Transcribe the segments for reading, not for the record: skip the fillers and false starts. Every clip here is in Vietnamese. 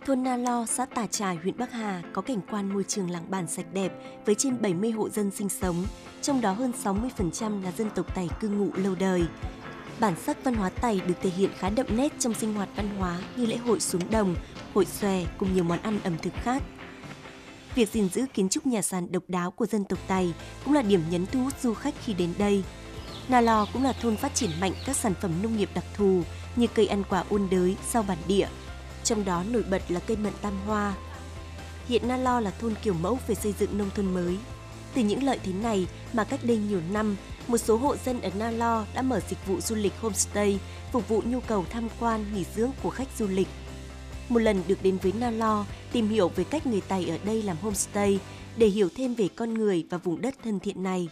Thôn Na Lo, xã Tà Trải, huyện Bắc Hà có cảnh quan môi trường làng bản sạch đẹp với trên 70 hộ dân sinh sống, trong đó hơn 60% là dân tộc Tày cư ngụ lâu đời. Bản sắc văn hóa Tày được thể hiện khá đậm nét trong sinh hoạt văn hóa như lễ hội xuống đồng, hội xòe cùng nhiều món ăn ẩm thực khác. Việc gìn giữ kiến trúc nhà sàn độc đáo của dân tộc Tày cũng là điểm nhấn thu hút du khách khi đến đây. Na Lo cũng là thôn phát triển mạnh các sản phẩm nông nghiệp đặc thù như cây ăn quả ôn đới, rau bản địa. Trong đó nổi bật là cây mận tam hoa. Hiện Na Lo là thôn kiểu mẫu về xây dựng nông thôn mới. Từ những lợi thế này mà cách đây nhiều năm, một số hộ dân ở Na Lo đã mở dịch vụ du lịch homestay, phục vụ nhu cầu tham quan, nghỉ dưỡng của khách du lịch. Một lần được đến với Na Lo, tìm hiểu về cách người Tày ở đây làm homestay để hiểu thêm về con người và vùng đất thân thiện này.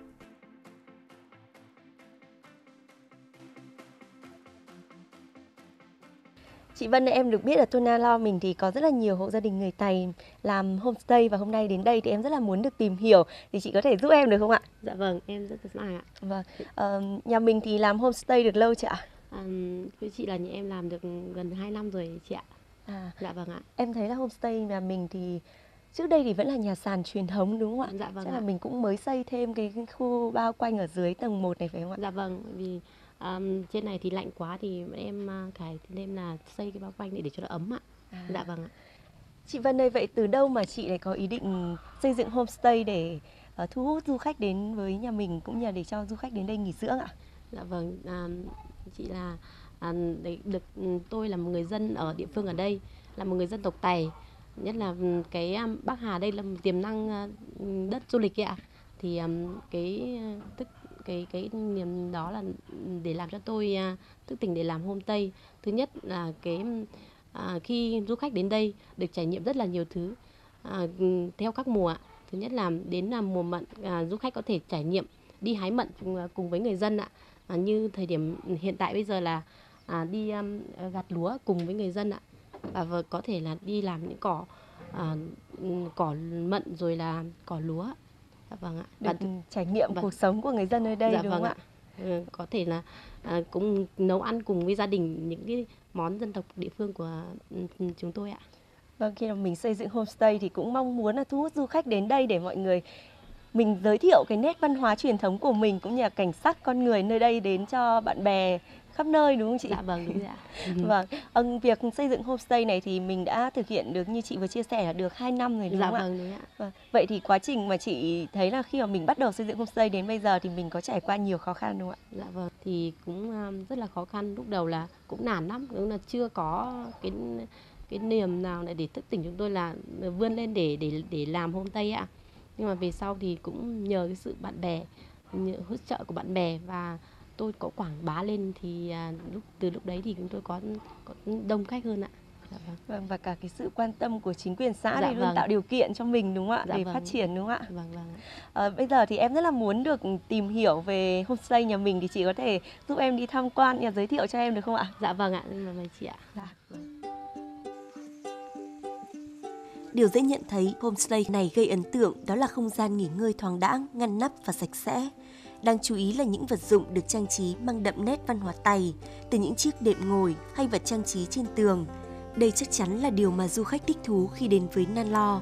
Chị Vân, em được biết ở thôn Na Lo mình thì có rất là nhiều hộ gia đình người Tày làm homestay và hôm nay đến đây thì em rất là muốn được tìm hiểu, thì chị có thể giúp em được không ạ? Dạ vâng, em rất sẵn sàng ạ. Vâng, nhà mình thì làm homestay được lâu chưa ạ? Với chị là nhà em làm được gần 2 năm rồi chị ạ. Dạ vâng ạ. Em thấy là homestay nhà mình thì trước đây thì vẫn là nhà sàn truyền thống đúng không ạ? Dạ vâng Chắc ạ. là mình cũng mới xây thêm cái khu bao quanh ở dưới tầng 1 này phải không ạ? Dạ vâng, vì trên này thì lạnh quá thì em cải thêm là xây cái bao quanh để cho nó ấm ạ. Dạ vâng ạ. Chị Vân ơi, vậy từ đâu mà chị lại có ý định xây dựng homestay để thu hút du khách đến với nhà mình cũng như là để cho du khách đến đây nghỉ dưỡng ạ? Dạ vâng, chị là tôi là một người dân ở địa phương ở đây, là một người dân tộc Tày, nhất là cái Bắc Hà đây là một tiềm năng đất du lịch ạ. Thì cái niềm đó là để làm cho tôi thức tỉnh để làm homestay. Thứ nhất là khi du khách đến đây được trải nghiệm rất là nhiều thứ theo các mùa ạ. Thứ nhất là đến mùa mận, du khách có thể trải nghiệm đi hái mận cùng với người dân ạ. Như thời điểm hiện tại bây giờ là đi gặt lúa cùng với người dân ạ, và có thể là đi làm những cỏ mận rồi là cỏ lúa. Dạ vâng ạ. Được trải nghiệm cuộc sống của người dân nơi đây. Dạ đúng vâng không ạ. Có thể là cũng nấu ăn cùng với gia đình những cái món dân tộc địa phương của chúng tôi ạ. Vâng, khi mà mình xây dựng homestay thì cũng mong muốn là thu hút du khách đến đây để mọi người mình giới thiệu cái nét văn hóa truyền thống của mình cũng như là cảnh sắc con người nơi đây đến cho bạn bè khắp nơi đúng không chị? Dạ vâng, đúng rồi ạ. Vâng, việc xây dựng homestay này thì mình đã thực hiện được như chị vừa chia sẻ là được 2 năm rồi đúng Dạ không ạ? vâng, đúng ạ. Vâng. Vậy thì quá trình mà chị thấy là khi mà mình bắt đầu xây dựng homestay đến bây giờ thì mình có trải qua nhiều khó khăn đúng không ạ? Dạ vâng, thì cũng rất là khó khăn, lúc đầu là cũng nản lắm, đúng là chưa có cái niềm nào để thức tỉnh chúng tôi là vươn lên để làm homestay ạ. Nhưng mà về sau thì cũng nhờ cái sự bạn bè, hỗ trợ của bạn bè và tôi có quảng bá lên thì từ lúc đấy thì chúng tôi có đông khách hơn ạ. Dạ vâng. Vâng, và cả cái sự quan tâm của chính quyền xã Dạ thì luôn vâng. tạo điều kiện cho mình đúng không ạ? Dạ để vâng. phát triển đúng không ạ? Vâng vâng. Bây giờ thì em rất là muốn được tìm hiểu về homestay nhà mình, thì chị có thể giúp em đi tham quan và giới thiệu cho em được không ạ? Dạ vâng ạ, mời chị ạ. Dạ. Vâng. Điều dễ nhận thấy homestay này gây ấn tượng đó là không gian nghỉ ngơi thoáng đãng, ngăn nắp và sạch sẽ. Đáng chú ý là những vật dụng được trang trí mang đậm nét văn hóa Tày, từ những chiếc đệm ngồi hay vật trang trí trên tường. Đây chắc chắn là điều mà du khách thích thú khi đến với Na Lo.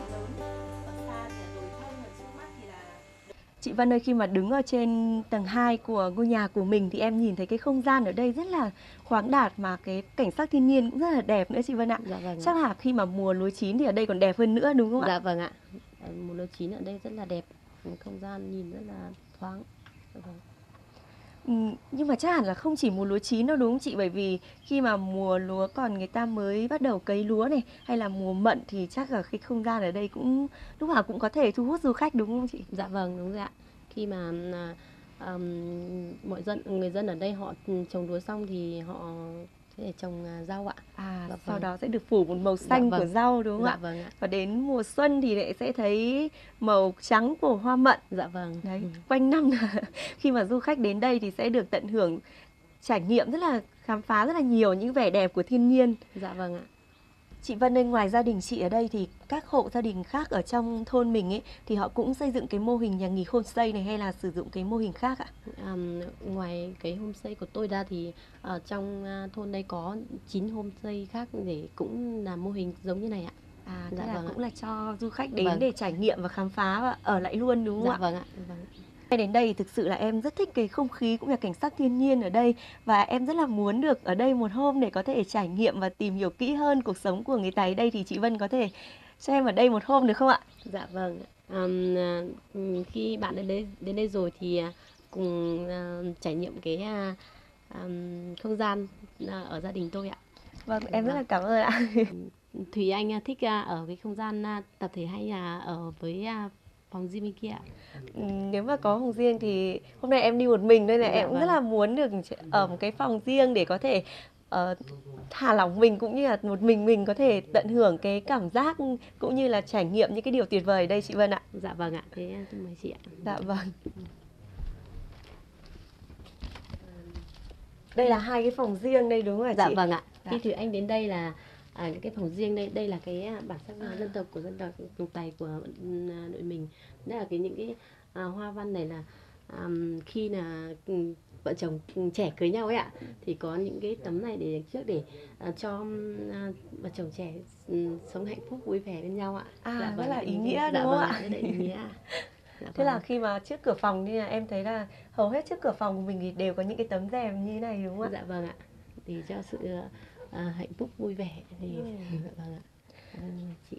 Chị Vân ơi, khi mà đứng ở trên tầng 2 của ngôi nhà của mình thì em nhìn thấy cái không gian ở đây rất là khoáng đạt, mà cái cảnh sắc thiên nhiên cũng rất là đẹp nữa chị Vân ạ. Dạ vâng. Chắc là khi mà mùa lúa chín thì ở đây còn đẹp hơn nữa đúng không ạ? Dạ vâng ạ. Mùa lúa chín ở đây rất là đẹp, không gian nhìn rất là thoáng. Dạ vâng. Nhưng mà chắc hẳn là không chỉ mùa lúa chín đâu đúng không chị? Bởi vì khi mà mùa lúa còn người ta mới bắt đầu cấy lúa này, hay là mùa mận thì chắc là cái không gian ở đây cũng lúc nào cũng có thể thu hút du khách đúng không chị? Dạ vâng, đúng rồi ạ. Khi mà người dân ở đây họ trồng lúa xong thì họ sẽ trồng rau ạ. Dạ vâng. Sau đó sẽ được phủ một màu xanh của rau đúng không ạ? Dạ vâng ạ. Và đến mùa xuân thì lại sẽ thấy màu trắng của hoa mận. Dạ vâng. Đấy, quanh năm là khi mà du khách đến đây thì sẽ được tận hưởng trải nghiệm khám phá rất là nhiều những vẻ đẹp của thiên nhiên. Dạ vâng ạ. Chị Vân ơi, ngoài gia đình chị ở đây thì các hộ gia đình khác ở trong thôn mình ấy thì họ cũng xây dựng cái mô hình nhà nghỉ homestay này hay là sử dụng cái mô hình khác ạ? Ngoài cái homestay của tôi ra thì ở trong thôn đây có 9 homestay khác để cũng là mô hình giống như này ạ. Thế Dạ là vâng ạ. cũng là cho du khách đến Vâng. để trải nghiệm và khám phá và ở lại luôn đúng không Dạ ạ? vâng ạ. Vâng. Đến đây thực sự là em rất thích cái không khí cũng như cảnh sắc thiên nhiên ở đây và em rất là muốn được ở đây một hôm để có thể trải nghiệm và tìm hiểu kỹ hơn cuộc sống của người Tày đây, thì chị Vân có thể cho em ở đây một hôm được không ạ? Dạ vâng. Khi bạn đến đây rồi thì cùng trải nghiệm cái không gian ở gia đình tôi ạ. Vâng, em rất là cảm ơn ạ. Thùy Anh thích ở cái không gian tập thể hay là ở với phòng gym bên kia ạ? Nếu mà có phòng riêng thì hôm nay em đi một mình nên là Dạ em cũng rất vâng. là muốn được ở một cái phòng riêng để có thể thả lỏng mình cũng như là một mình có thể tận hưởng cái cảm giác cũng như là trải nghiệm những cái điều tuyệt vời ở đây chị Vân ạ. Dạ vâng ạ. Thế tôi mời chị ạ. Dạ vâng. Đây là hai cái phòng riêng đây đúng không ạ chị? Dạ vâng ạ. Dạ. Khi Thùy Anh đến đây là cái phòng riêng đây là cái bản sắc dân tộc của dân tộc Tày của đội mình. Đó là những cái hoa văn này là khi là vợ chồng trẻ cưới nhau ấy ạ, thì có những cái tấm này để trước để cho vợ chồng trẻ sống hạnh phúc vui vẻ bên nhau ạ. Dạ rất vâng, là ý nghĩa dạ đúng không vâng ạ? Rất là ý nghĩa. Dạ Thế là vâng. khi mà trước cửa phòng thì em thấy là hầu hết trước cửa phòng của mình thì đều có những cái tấm rèm như thế này đúng không ạ? Dạ vâng ạ. Để cho sự hạnh phúc vui vẻ thì dạ vâng ạ. Chị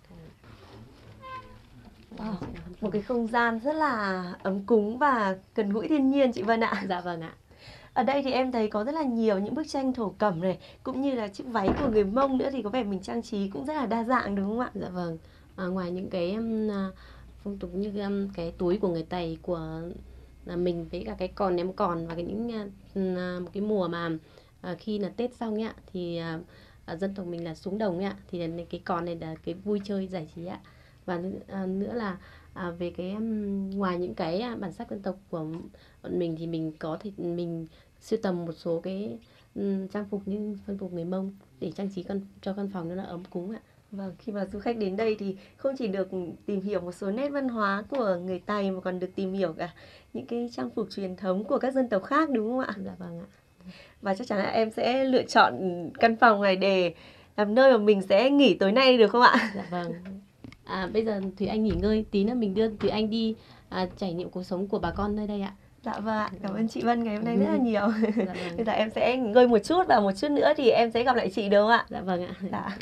và Một cái không gian rất là ấm cúng và gần gũi thiên nhiên chị Vân ạ. dạ vâng ạ. Ở đây thì em thấy có rất là nhiều những bức tranh thổ cẩm này, cũng như là chiếc váy của người Mông nữa, thì có vẻ mình trang trí cũng rất là đa dạng đúng không ạ? Dạ vâng. Ngoài những cái phong tục như cái túi của người Tày của mình với cả cái còn ném còn và một cái mùa mà khi là Tết xong nhá thì dân tộc mình là xuống đồng nhá, thì là cái còn này là cái vui chơi giải trí ạ. Và nữa là về cái ngoài những cái bản sắc dân tộc của bọn mình thì mình có thể mình sưu tầm một số cái trang phục như phong tục người Mông để trang trí cho căn phòng nó là ấm cúng ạ. Vâng, khi mà du khách đến đây thì không chỉ được tìm hiểu một số nét văn hóa của người Tày mà còn được tìm hiểu cả những cái trang phục truyền thống của các dân tộc khác đúng không ạ? Dạ vâng ạ. Và chắc chắn là em sẽ lựa chọn căn phòng này để làm nơi mà mình sẽ nghỉ tối nay được không ạ? Dạ vâng. Bây giờ Thùy Anh nghỉ ngơi tí nữa mình đưa Thùy Anh đi trải nghiệm cuộc sống của bà con nơi đây ạ. Dạ vâng ạ, cảm ơn chị Vân ngày hôm nay rất là nhiều. Dạ vâng. Bây giờ em sẽ nghỉ ngơi một chút và một chút nữa thì em sẽ gặp lại chị được không ạ? Dạ vâng ạ. Dạ.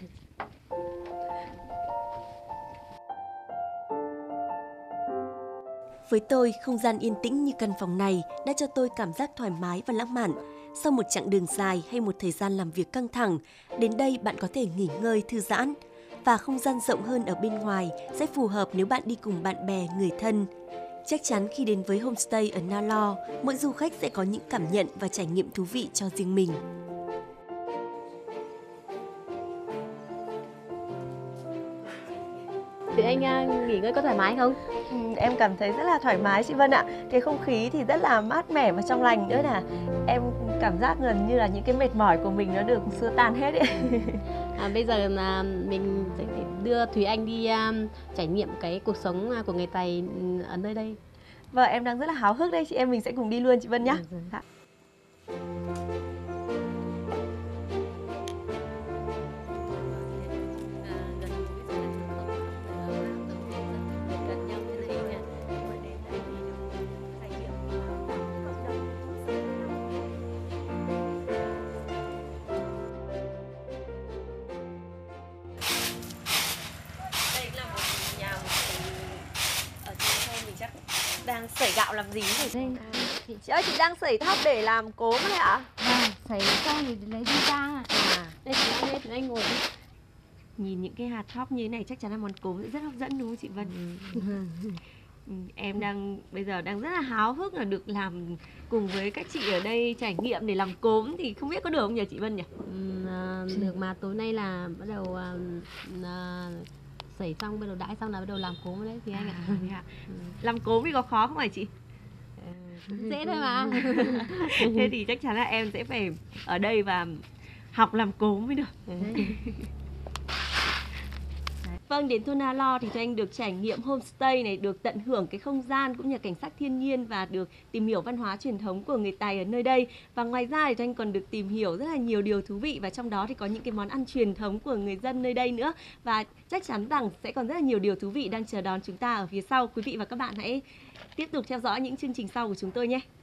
Với tôi, không gian yên tĩnh như căn phòng này đã cho tôi cảm giác thoải mái và lãng mạn. Sau một chặng đường dài hay một thời gian làm việc căng thẳng, đến đây bạn có thể nghỉ ngơi, thư giãn. Và không gian rộng hơn ở bên ngoài sẽ phù hợp nếu bạn đi cùng bạn bè, người thân. Chắc chắn khi đến với homestay ở Na Lo, mỗi du khách sẽ có những cảm nhận và trải nghiệm thú vị cho riêng mình. Thùy Anh nghỉ ngơi có thoải mái không? Em cảm thấy rất là thoải mái chị Vân ạ. Cái không khí thì rất là mát mẻ và trong lành nữa nè. Em cảm giác gần như là những cái mệt mỏi của mình nó được xua tan hết ấy. Bây giờ là mình sẽ đưa Thùy Anh đi trải nghiệm cái cuộc sống của người Tày ở nơi đây. Vâng, em đang rất là háo hức đây, chị em mình sẽ cùng đi luôn chị Vân nhé. Dạ. Đang sẩy gạo làm gì vậy? Chị ơi, chị đang sẩy thóc để làm cốm đấy ạ? Sấy xong thì lấy đi rang ạ. Đây Thùy Anh ngồi đi. Nhìn những cái hạt thóc như thế này chắc chắn là món cốm sẽ rất hấp dẫn đúng không chị Vân? Em bây giờ đang rất là háo hức là được làm cùng với các chị ở đây trải nghiệm để làm cốm, thì không biết có được không nhỉ chị Vân nhỉ? Được mà tối nay là bắt đầu sẩy xong, bắt đầu đãi xong là bắt đầu làm cốm đấy thì anh ạ. Làm cốm thì có khó không hả chị? Dễ thôi mà. Thế thì chắc chắn là em sẽ phải ở đây và học làm cốm mới được. Vâng, đến thôn Na Lo thì Thùy Anh được trải nghiệm homestay này, được tận hưởng cái không gian cũng như cảnh sắc thiên nhiên và được tìm hiểu văn hóa truyền thống của người Tày ở nơi đây. Và ngoài ra thì Thùy Anh còn được tìm hiểu rất là nhiều điều thú vị và trong đó thì có những cái món ăn truyền thống của người dân nơi đây nữa. Và chắc chắn rằng sẽ còn rất là nhiều điều thú vị đang chờ đón chúng ta ở phía sau. Quý vị và các bạn hãy tiếp tục theo dõi những chương trình sau của chúng tôi nhé.